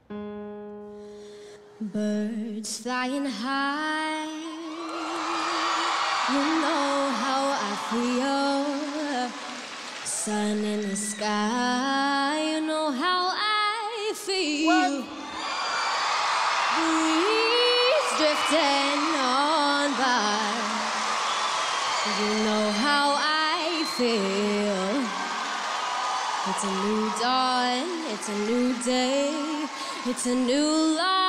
Birds flying high, you know how I feel. Sun in the sky, you know how I feel. What? Breeze drifting on by, you know how I feel. It's a new dawn, it's a new day, it's a new life.